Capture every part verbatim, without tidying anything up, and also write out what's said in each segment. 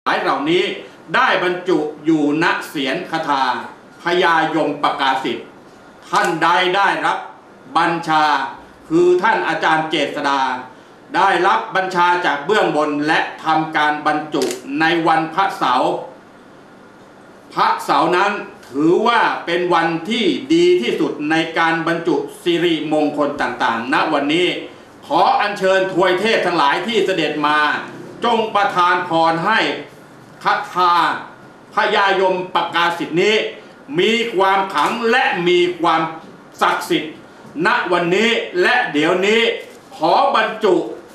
หลายเหล่านี้ได้บรรจุอยู่ณเสียรคทาพญายมประกาศิษฐ์ท่านใดได้รับบัญชาคือท่านอาจารย์เจษฎาได้รับบัญชาจากเบื้องบนและทำการบรรจุในวันพระเสาร์พระเสาร์นั้นถือว่าเป็นวันที่ดีที่สุดในการบรรจุสิริมงคลต่างๆณวันนี้ขออัญเชิญทวยเทพทั้งหลายที่เสด็จมาจงประทานพรให้คทาพญายมประกาศิษฐ์นี้มีความขลังและมีความศักดิ์สิทธิ์ณวันนี้และเดี๋ยวนี้ขอบรรจุ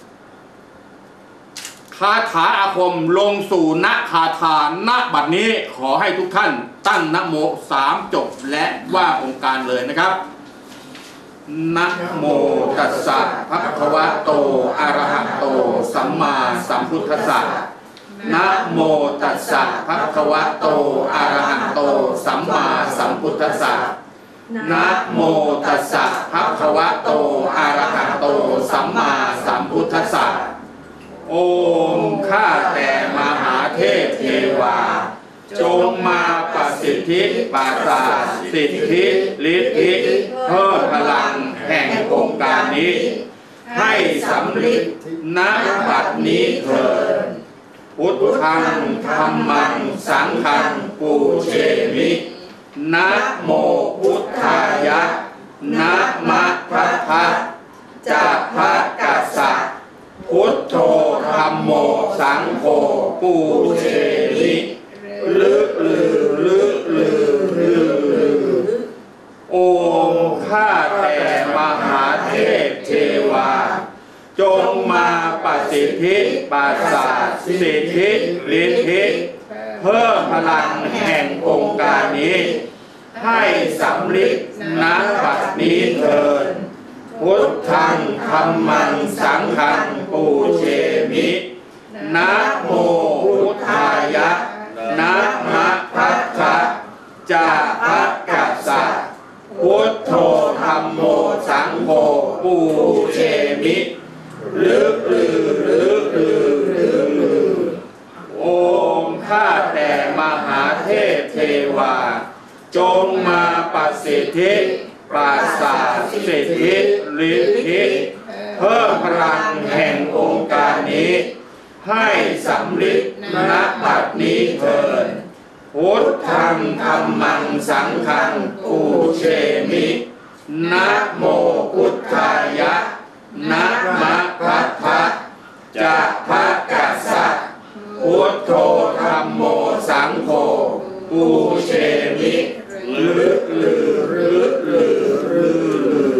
คาถาอาคมลงสู่ณคาถาณบัดนี้ขอให้ทุกท่านตั้งนะโมสามจบและว่าองค์การเลยนะครับนะโมตัสสะภะคะวะโตอะระหะโตสัมมาสัมพุทธัสสะนะโมตัสสะภะคะวะโตอะระหะโตสัมมาสัมพุทธัสสะนะโมตัสสะภะคะวะโตอะระหะโตสัมมาสัมพุทธัสสะโอมข้าแต่มหาเทพเทวาจงมาประสิทธิปราศาสสิทธิฤทธิเพิ่มพลังแห่งองค์การนี้ให้สำเร็จณบัดนี้เถิดพุทธังธัมมังสังฆังปูเชมินะโมพุทธายะนะมะพะทะจะพะกัสสะพุทโธธัมโมสังโฆปูเชมิลึลือลึลือลึลือโอมข้าแต่มหาเทพเทวาจงมาประสิทธิปราศาสสิทธิฤทธิเพิ่มพลังแห่งองค์การนี้ให้สำเร็จณบัดนี้เถิดพุทธังธัมมังสังฆังปูเชมินะโมพุทธายะนะมะพะทะจะพะกัสสะพุทโธธัมโมสังโฆปูเชมิลึกลือลึกลือลึกลือโอมข้าแต่มหาเทพเทวาจงมาประสิทธิปราศาสสิทธิฤทธิเพิ่มพลังแห่งองค์การนี้ให้สำเร็จณบัดนี้เถิดพุทธังธัมมังสังฆังปูเชมินะโมพุทธายะนะมะพะทะจะพะกัสสะพุทโธธัมโมสังโฆปูเชมิลึกลือลึกลือลึกลือ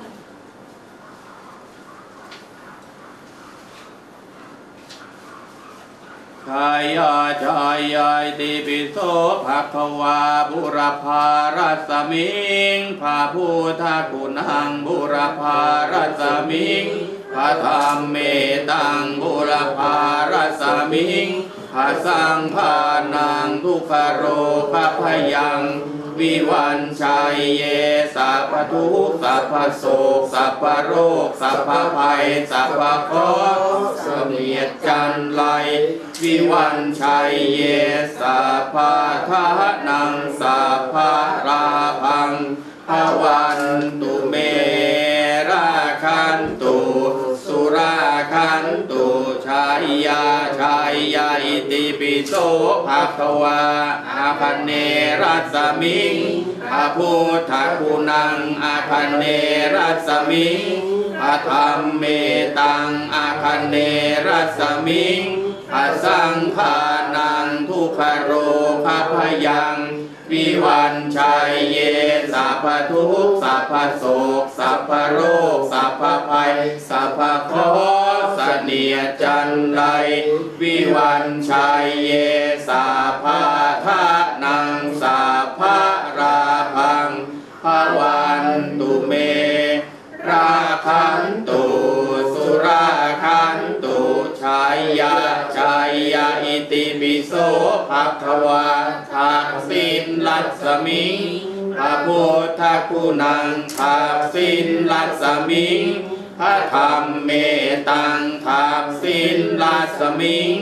ชายาชายาติปิโสภะคะวาบุรพารัสมิงพระพุทธคุณังบุรพารัสมิงพระธรรมเมตังบุรพารัสมิงพระสังฆานังทุกขโรคพยังวิวันชัยเยสัพพทุกข์สัพพโศกสัพพโรคสัพพภัยสัพพเคราะห์เสนียดจันไรวิวันชัยเยสัพพทานังสัพพราพังภวันตุเมราคันตุสุราคันตุชายยาชายยาอิติปิโสภะคะวาอาคันเนรัสมิงพระพุทธคุณังอาคันเนรัสมิงพระธรรมเมตังอาคันเนรัสมิงพระสังฆานังทุกขโรคพยังวิวันชัยเยสัพพทุกข์สัพพโศกสัพพโรคสัพพภัยสัพพเคราะห์เสนียดจันไรวิวันชัยเยสัพพทานังสัพพราพังภวันตุเมราคันตุสุราคันตุชายยาชายยาอิติปิโสภะคะวาทักษิณรัสมิงพระพุทธคุณังทักษิณรัสมิงพระธรรมเมตังทักษิณรัสมิงพ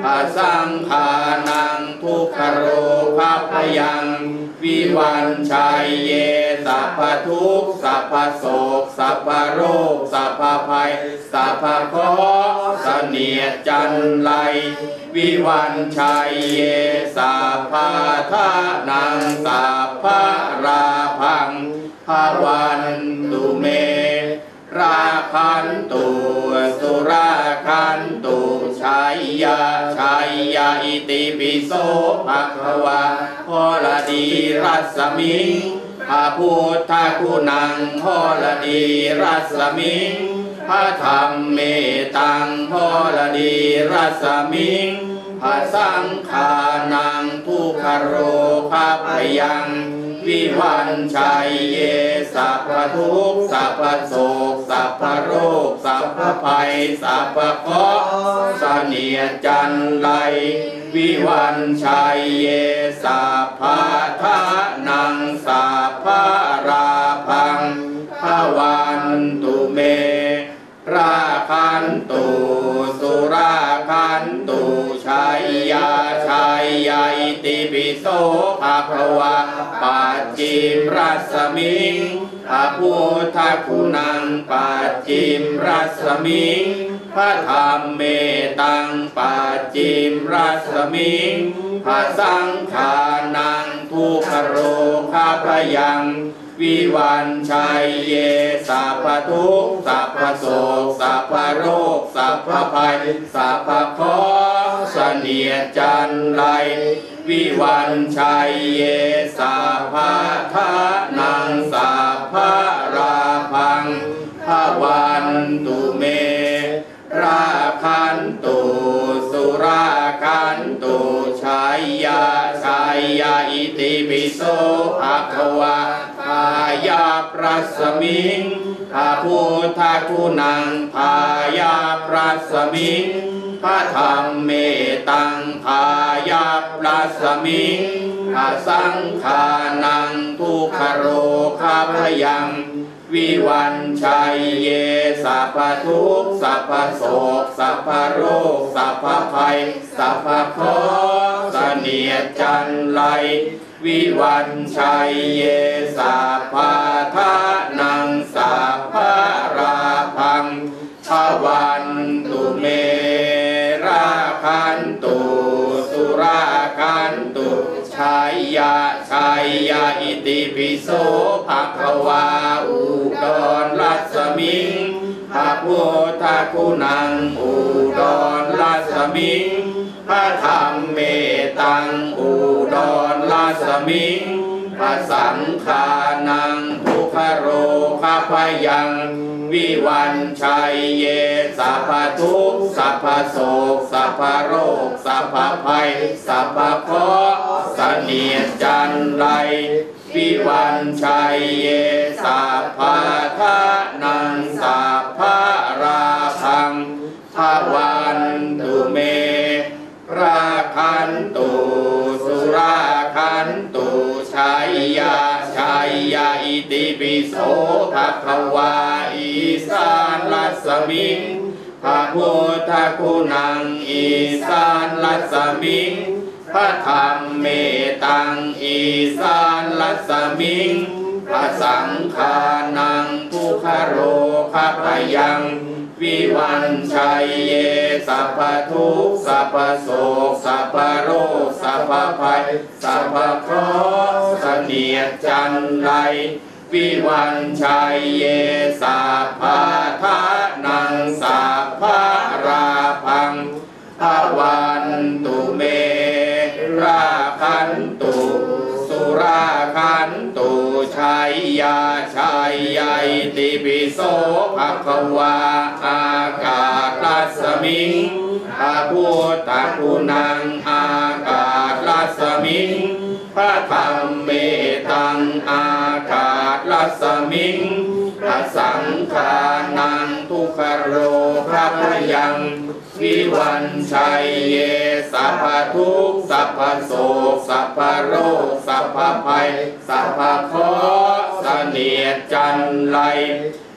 อสังขานังทุกขโรคพยังวิวันชัยเยสัพพทุกข์สัพพโศกสัพพโรคสัพพภัยสัพพเคราะห์เสนียดจันไรวิวันชัยเยสัพพทานังสัพพราพังภวันตุเมราคันตุสุราคันตุชัยยะชัยยะอิติปิโสภะคะวะโหระดีรัสมิงพระพุทธคุณังโหระดีรัสมิงพระธรรมเมตังโหระดีรัสมิงพระสังฆานังทุกขโรคพยังวิวันชัยเยสัพพทุกข์สัพพโศกสัพพโรคสัพพภัยสัพพเคราะห์เสนียดจันไรวิวันชัยเยสัพพทานังสัพพราพังภวันตุเมราคันตุสุราคันตุชัยยะชัยยะอิติปิโสภะคะวะปัจจิมรัสมิงพระพุทธคุณังปัจจิมรัสมิงพระธรรมเมตังปัจจิมรัสมิงพระสังฆานังทุกขโรคพยังวิวันชัยเยสัพพทุกข์สัพพโศกสัพพโรคสัพพภัยสัพพเคราะห์เสนียดจันไรวิวันชัยเยสัพพทานังสัพพราพังภวันตุเมราคันตุสุราคันตุชัยยะชัยยะอิติปิโสภะคะวะพายาปรัสมิงพระพุทธคุณังพายาปรัสมิงพระธรรมเมตังพายาปรัสมิงพระสังฆานังทุกขโรคพยังวิวันชัยเยสัพพทุกข์สัพพโศกสัพพโรคสัพพภัยสัพพเคราะห์เสนียดจันไรวิวันชัยเยสัพพทานังสัพพราพังภวันตุเมราคันตุสุราคันตุชัยยะชัยยะอิติปิโสภะคะวะอุดรรัสมิงพระพุทธคุณังอุดรรัสมิงพระธรรมเมตังอุดรรัสมิงพระสังฆานังทุกขโรคพยังวิวันชัยเยสัพพทุกข์สัพพโศกสัพพโรคสัพพภัยสัพพเคราะห์เสนียดจันไรวิวันชัยเยสัพพทานังสัพพราพังภวันตุเมราคันตุสุราคันตุชัยยะชัยยะอิติปิโสภะคะวะอีสานรัสมิงพระพุทธคุณังอีสานรัสมิงพระธรรมเมตังอีสานรัสมิงพระสังฆานังทุกขโรคพยังวิวันชัยเยสัพพทุกข์สัพพโศกสัพพโรคสัพพภัยสัพพเคราะห์เสนียดจันไรวิวันชัยเยสัพพทานังสัพพราพังภวันตุเมราคันตุสุราคันตุชัยยะชัยยะอิติปิโสภะคะวะอากาศรัสมิงพระพุทธคุณังอากาศรัสมิงพระธรรมเมตังอากาศรัสมิงพระสังฆานังทุกขโรคพยังวิวันชัยเยสัพพทุกข์สัพพโศกสัพพโรคสัพพภัยสัพพเคราะห์เสนียดจันไรว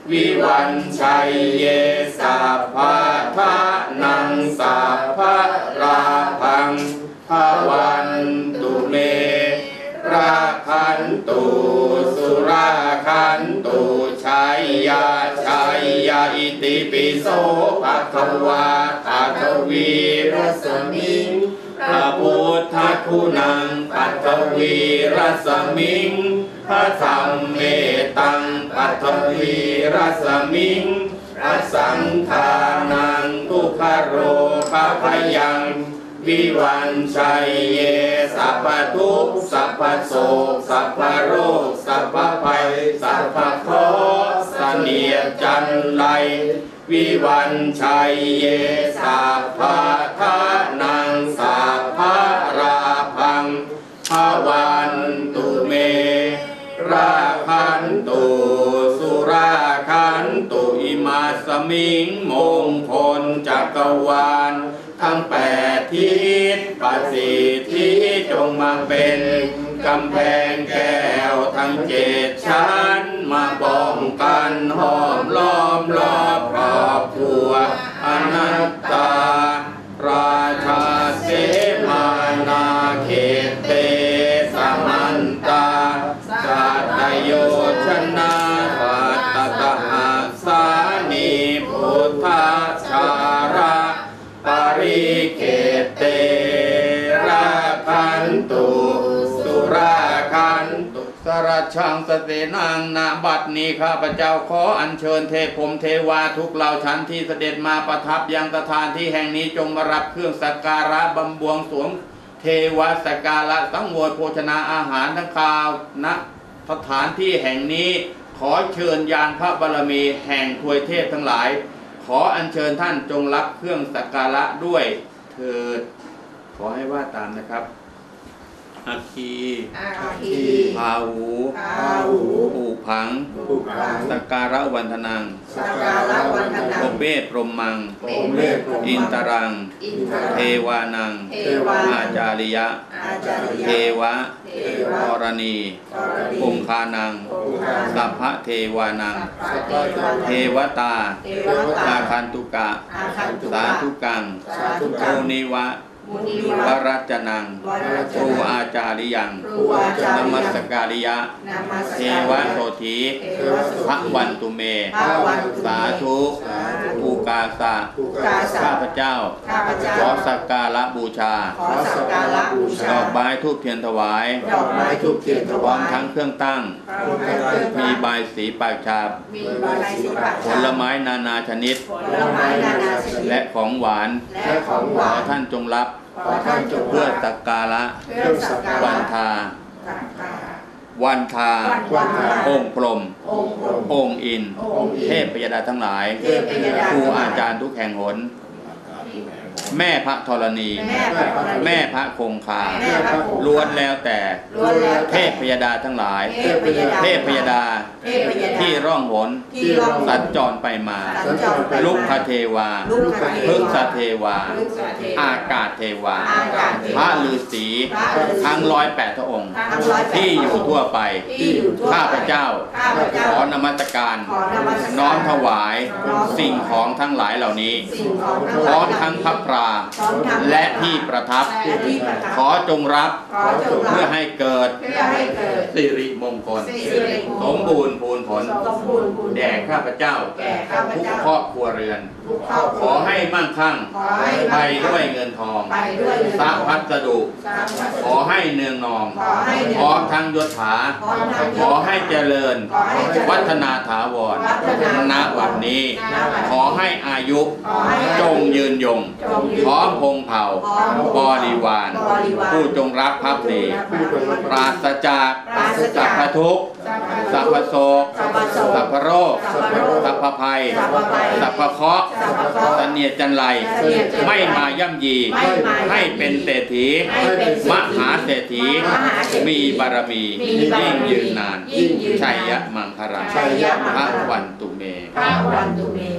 วิวันชัยเยสัพพะทะนังสัพพะราพังภวันตุเมราคันตุสุราคันตุชัยยะชัยยะอิติปิโสภะคะวะอะคะวีรัสมิงพระพุทธคุณังปัทถวีรัสมิงพระธรรมเมตังปัทถวีรัสมิงพระสังฆานังทุกขโรภะพยังวิวันชัยเยสัพพทุกข์สัพพโศกสัพพโรคสัพพภัยสัพพเคราะห์เสนียดจันไรวิวันชัยเยสัพพะทะนังสัพพะราพังภวันตุเมราคันตุสุราคันตุอิมาสมิงมงคลจักรวาลทั้งแปดทิศประสิทธิจงมาเป็นกำแพงแก้วทั้งเจ็ดชั้นมาป้องกันห้อมล้อมรอบครอบครัวอนัตตาราชาเสมานาเขตเตสมันตาสัตโยชนะปัตตตหัสสานิพุทธชาระปริเขตเตราคันตุสุราคันตุสรัชชังสเตนังนาบัดนี้ข้าพเจ้าขออัญเชิญเทพพรหมเทวาทุกเหล่าชั้นที่เสด็จมาประทับยังสถานที่แห่งนี้จงมารับเครื่องสักการะบำบวงสรวงเทวสักการะสังเวยโภชนาอาหารทั้งข้าวณสถานที่แห่งนี้ขอเชิญยานพระบารมีแห่งทวยเทพทั้งหลายขออัญเชิญท่านจงรับเครื่องสักการะด้วยเถิดขอให้ว่าตามนะครับอาคีอาคีพาหูพาหูปูผังปูผังสักการะวันทนังสักการะวันทนังโอเมพรหมังโอเมพรหมังอินตรังอินทรังเทวานังเทวาอาจาริยะอาจาริยะเทวะเทวะธรณีธรณีองคานังองคานังสัพพะเทวานังสัพพะเทวานังเทวตาเทวตาอาคันตุกะอาคันตุกะสาธุกังสาธุกัโมงนิวะมุนิววะรัจนังวรัจครูนังอาจาริยังครูอาจารย์นมัสการิยะนามัสเทการวะโสธีเทวะโสธีพระวันตุเมพระวันตุเมสาธุสาธุอุกาสะอุกาสะข้าพเจ้าข้าพเจ้าขอสักการะบูชาขอสักการะบูชาดอกไม้ทูปเทียนถวายดอกไม้ทูปเทียนถพร้อวาม ยทั้งเครื่องตั้งพร้อมทั้งเครื่องตั้งมีใบายสีปากชาบมีใบสีปากผลไม้นานาชนิดผลไม้นานาชนิดและของหวานและของหขวาอน ท่านจงรับขอท่านจงเพื่อรับสักการะเพื่อสักการะวันทาสักการะวันทาวันทาองค์พรหมองค์พรหมองค์อินทร์องค์อินทร์เทพพยดาทั้งหลายเทพยดาครูอาจารย์ทุกแห่งหน แม่พระธรณีแม่พระธรณีแม่พระคงคาแม่พระคงคาล้วนแล้วแต่ล้วนแล้วแต่เทพพยดาทั้งหลายเทพพยดาเทพพยดาเทพยดาที่ร่องหนที่ร่องหนสัญจรไปมาสัญจรไปมาลุกขเทวาลุกขเทวาพฤกษเทวาพฤกษเทวาอากาศเทวาอากาศเทวาพระฤาษีพระฤาษีทั้งร้อยแปดพระองค์ทั้งร้อยแปดที่อยู่ทั่วไปที่อยู่ทั่วไปข้าพเจ้าข้าพเจ้าขอนมัสการขอนมัสการน้อมถวายน้อมถวายสิ่งของทั้งหลายเหล่านี้สิ่งของทั้งพหลายร้อมทั้งพระพราพร้อมทั้งและที่ประทับและที่ประทับขอจงรับขอจงรับเพื่อให้เกิดเพื่อให้เกิดสิริมงคลสิริมงคลสมบูรณ์พูนผลสมบูรณ์พูนผลแด่ข้าพเจ้าแก่ข้าพทุกเจ้าครอบครัวเรือนทุกครอบคขรัวอให้มั่งคั่งขอให้ไปมั่งคั่งด้วยเงินทองไปด้วยเงินทรัพทองย์พัสดุสร้างวัดขอให้เนืองนองขอให้เนืองนองพร้อมทั้งยศถาพร้อมทั้งยศถาขอให้เจริญขอให้เจริญวัฒนาถาวรวัฒนาณวันนี้ณวันนี้ขอให้อายุขอให้อายุจงยืนยงจงยืนยงพร้อมพงเผ่าพร้อมพงบเผ่าริวารบริวารผู้จงรับพระพรีผู้จงรับปราศจากปราศสัจากพพทุกข์สัสัพพพพโศกสัพพโศกสัพพโรคสัพพโรคสัพพภัยสัพพภัยสัพพเคราะห์สัพพเคราะห์เสนียดจันไรเสนียดจันไรไม่มาย่ำยีไม่มาย่ำยีให้เป็นเศรษฐีให้เป็นเศรษฐีมหาเศรษฐีมหาเศรษฐีมีบารมีมีบารมียิ่งยืนนานยิ่งยืนนานชัยยะมังคลังชัยยะมังคลังพระวันตุเมพระวันตุเม